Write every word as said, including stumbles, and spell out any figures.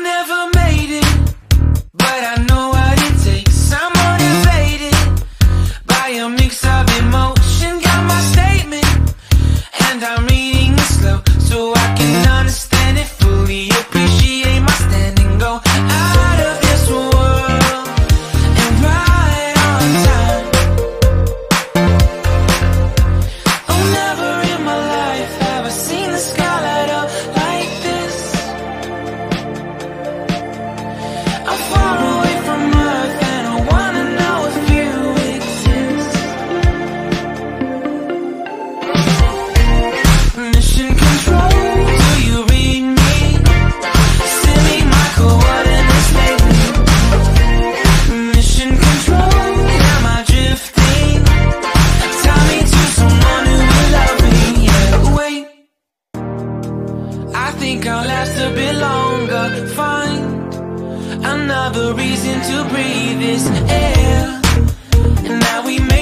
never made it, but I know what it takes. I'm motivated by a mix of emotion. Got my statement, and I'm reading it slow so I can understand it fully. Appreciate my standing, go out of this world and right on time. Oh, never in my life have I seen the sky light up like this. I'm far away from Earth and I wanna know if you exist. Mission control, do you read me? Send me my coordinates lately. Mission control, am I drifting? Tie me to someone who will love me. Yeah, wait, I think I'll last a bit longer. Find another reason to breathe this air. And now we made